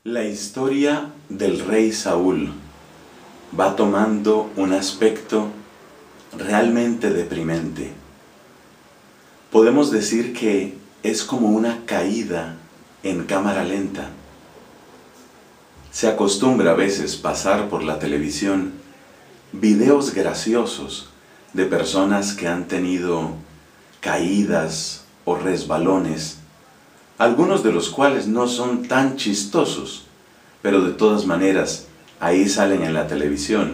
La historia del rey Saúl va tomando un aspecto realmente deprimente. Podemos decir que es como una caída en cámara lenta. Se acostumbra a veces pasar por la televisión videos graciosos de personas que han tenido caídas o resbalones, algunos de los cuales no son tan chistosos, pero de todas maneras ahí salen en la televisión.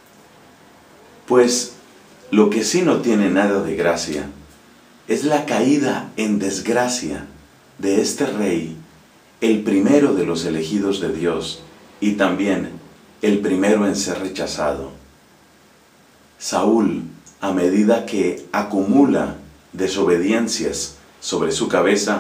Pues lo que sí no tiene nada de gracia es la caída en desgracia de este rey, el primero de los elegidos de Dios y también el primero en ser rechazado. Saúl, a medida que acumula desobediencias sobre su cabeza,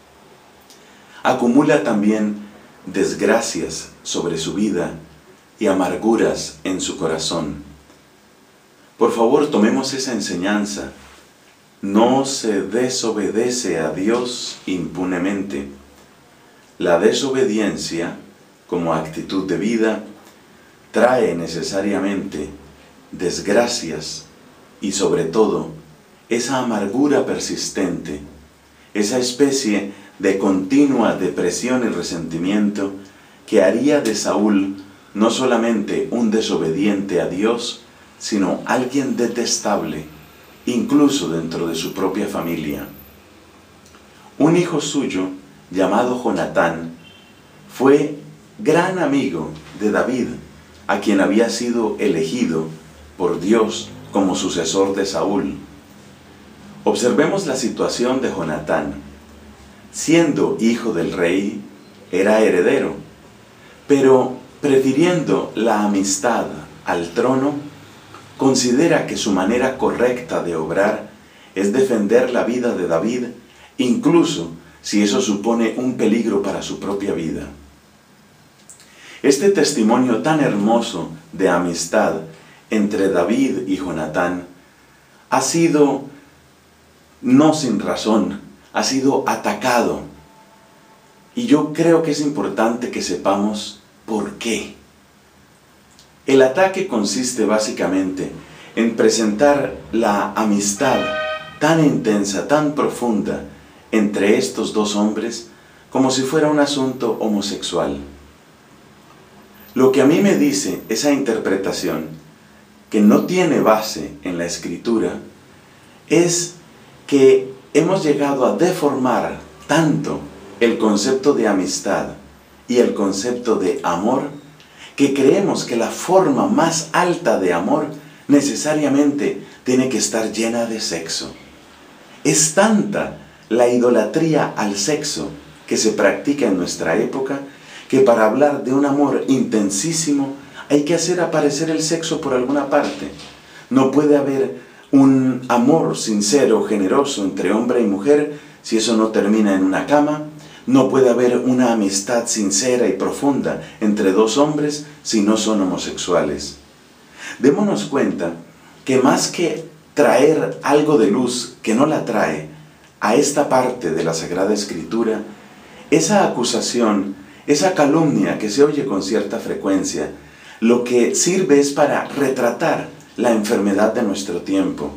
acumula también desgracias sobre su vida y amarguras en su corazón. Por favor, tomemos esa enseñanza. No se desobedece a Dios impunemente. La desobediencia, como actitud de vida, trae necesariamente desgracias y sobre todo esa amargura persistente, esa especie de continua depresión y resentimiento que haría de Saúl no solamente un desobediente a Dios, sino alguien detestable, incluso dentro de su propia familia. Un hijo suyo, llamado Jonatán, fue gran amigo de David, a quien había sido elegido por Dios como sucesor de Saúl. Observemos la situación de Jonatán. Siendo hijo del rey, era heredero, pero prefiriendo la amistad al trono, considera que su manera correcta de obrar es defender la vida de David, incluso si eso supone un peligro para su propia vida. Este testimonio tan hermoso de amistad entre David y Jonatán ha sido, no sin razón, ha sido atacado. Y yo creo que es importante que sepamos por qué. El ataque consiste básicamente en presentar la amistad tan intensa, tan profunda entre estos dos hombres como si fuera un asunto homosexual. Lo que a mí me dice esa interpretación, que no tiene base en la Escritura, es que hemos llegado a deformar tanto el concepto de amistad y el concepto de amor, que creemos que la forma más alta de amor necesariamente tiene que estar llena de sexo. Es tanta la idolatría al sexo que se practica en nuestra época, que para hablar de un amor intensísimo hay que hacer aparecer el sexo por alguna parte. No puede haber un amor sincero, generoso entre hombre y mujer si eso no termina en una cama. No puede haber una amistad sincera y profunda entre dos hombres si no son homosexuales. Démonos cuenta que más que traer algo de luz que no la trae a esta parte de la Sagrada Escritura, esa acusación, esa calumnia que se oye con cierta frecuencia, lo que sirve es para retratar la enfermedad de nuestro tiempo.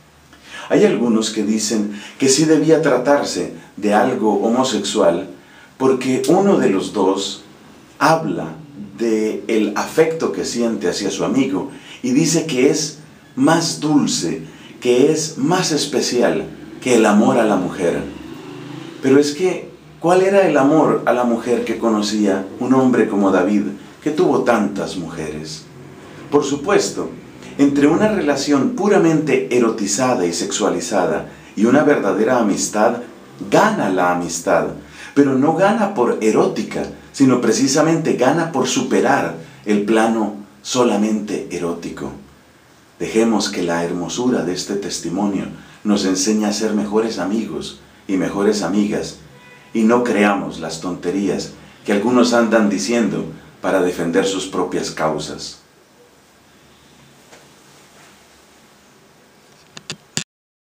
Hay algunos que dicen que sí debía tratarse de algo homosexual porque uno de los dos habla del afecto que siente hacia su amigo y dice que es más dulce, que es más especial que el amor a la mujer. Pero es que, ¿cuál era el amor a la mujer que conocía un hombre como David, que tuvo tantas mujeres? Por supuesto, entre una relación puramente erotizada y sexualizada y una verdadera amistad, gana la amistad, pero no gana por erótica, sino precisamente gana por superar el plano solamente erótico. Dejemos que la hermosura de este testimonio nos enseñe a ser mejores amigos y mejores amigas, y no creamos las tonterías que algunos andan diciendo para defender sus propias causas.